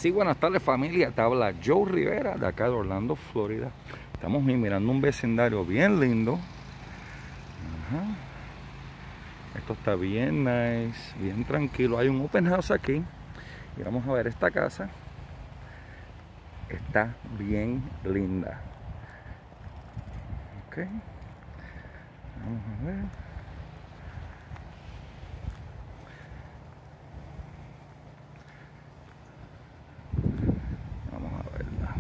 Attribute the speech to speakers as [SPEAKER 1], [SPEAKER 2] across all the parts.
[SPEAKER 1] Sí, buenas tardes familia, te habla Joe Rivera de acá de Orlando, Florida. Estamos mirando un vecindario bien lindo. Ajá. Esto está bien nice, bien tranquilo. Hay un open house aquí y vamos a ver esta casa. Está bien linda. Ok, vamos a ver. Vamos a verla.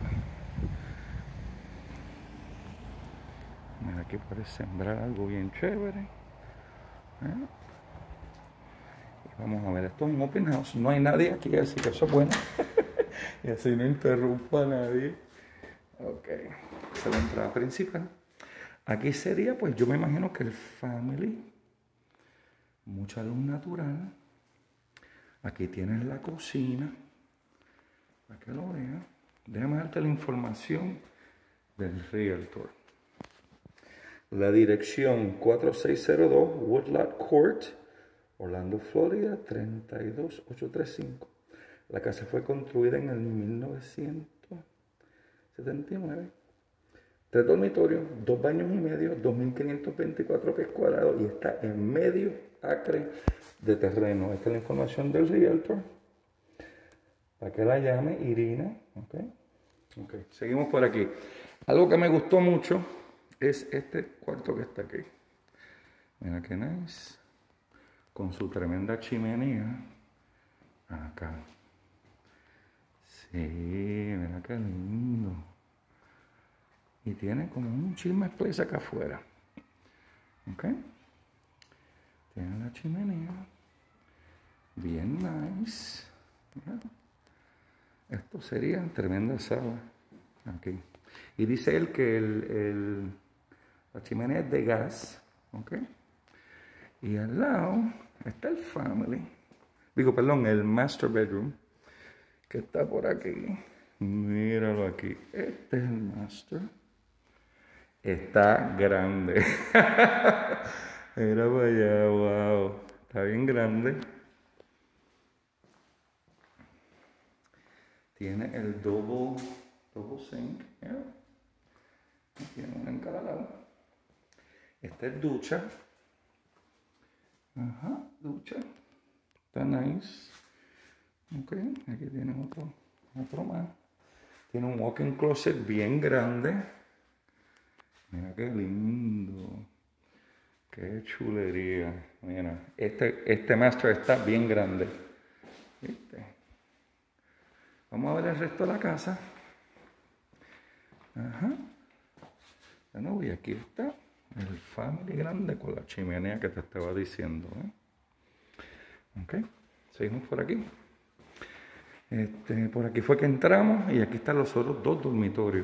[SPEAKER 1] Mira, aquí puedes sembrar algo bien chévere. Y vamos a ver, esto es un open house. No hay nadie aquí, así que eso es bueno. Y así no interrumpa a nadie. Ok, esa es la entrada principal. Aquí sería, pues yo me imagino que el family. Mucha luz natural. Aquí tienes la cocina. Para que lo veas. Déjame darte la información del realtor. La dirección 4602 Woodlot Court, Orlando, Florida 32835. La casa fue construida en el 1979. 3 dormitorios, 2 baños y medio, 2.524 pies cuadrados y está en medio acre de terreno. Esta es la información del realtor. Para que la llame Irina. Ok, seguimos por aquí. Algo que me gustó mucho es este cuarto que está aquí. Mira qué nice. Con su tremenda chimenea. Acá. Sí, mira qué lindo. Y tiene como un chisme place acá afuera. Ok. Tiene la chimenea. Bien nice. Mira. Esto sería tremenda sala. Aquí. Y dice él que la chimenea es de gas. Ok. Y al lado está el family. Digo, perdón, el master bedroom. Que está por aquí. Míralo aquí. Este es el master. Está grande. Mira para allá, wow. Está bien grande. Tiene el double sink. Tiene uno en cada lado. Esta es ducha. Ajá, ducha. Está nice. Ok, aquí tiene otro más. Tiene un walk-in closet bien grande. Mira qué lindo. Qué chulería. Mira, este master está bien grande. ¿Viste? Vamos a ver el resto de la casa. Ajá. De nuevo, y aquí está el family grande con la chimenea que te estaba diciendo. Ok, seguimos por aquí. Por aquí fue que entramos y aquí están los otros 2 dormitorios.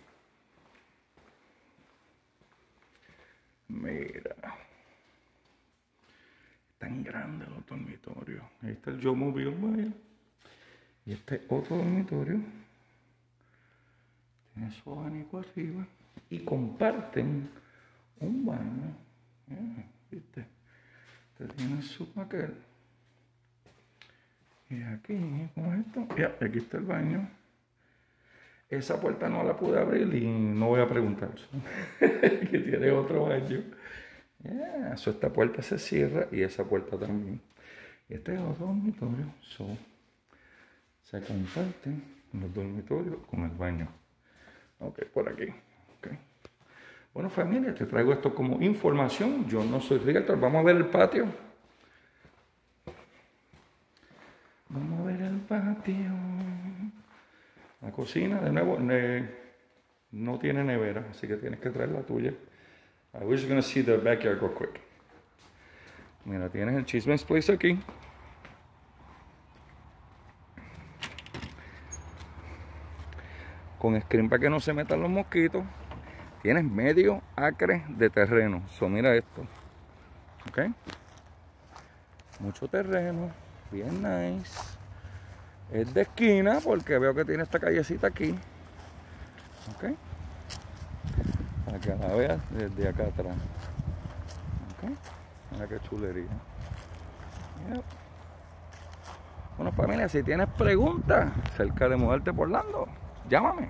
[SPEAKER 1] Mira. Tan grandes los dormitorios. Ahí está el Joe Mobile, vaya. Y este otro dormitorio. Tiene su abanico arriba. Y comparten un baño. ¿Viste? Este tiene su aquel. Y aquí, ¿cómo es esto? Ya, aquí está el baño. Esa puerta no la pude abrir y no voy a preguntar. Que tiene otro baño. Esta puerta se cierra y esa puerta también. Y este es otro dormitorio. Se comparten los dormitorios con el baño. Ok, por aquí. Okay. Bueno, familia, te traigo esto como información. Yo no soy realtor. Vamos a ver el patio. Vamos a ver el patio. La cocina, de nuevo, no tiene nevera, así que tienes que traer la tuya. We're just going to see the backyard real quick. Mira, tienes el Chismes Place aquí. Con screen para que no se metan los mosquitos. Tienes medio acre de terreno. Mira esto. Ok. Mucho terreno. Bien nice. Es de esquina porque veo que tiene esta callecita aquí. Ok. Para que la veas desde acá atrás. Ok. Mira qué chulería. Yep. Bueno, familia, si tienes preguntas acerca de mudarte por Orlando, llámame.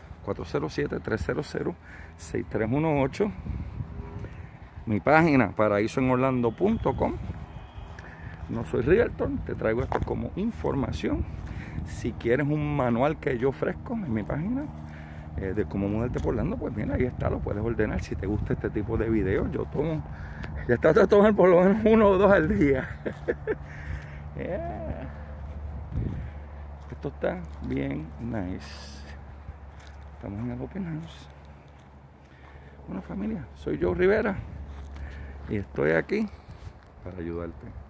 [SPEAKER 1] 407-300-6318. Mi página, paraísoenorlando.com. No soy realtor, te traigo esto como información. Si quieres un manual que yo ofrezco en mi página de cómo mudarte por Orlando, pues mira, ahí está, lo puedes ordenar. Si te gusta este tipo de videos, yo tomo, ya trato de tomar por lo menos 1 o 2 al día. Yeah. Esto está bien nice. Estamos en el Open House. Bueno, familia, soy Joe Rivera y estoy aquí para ayudarte.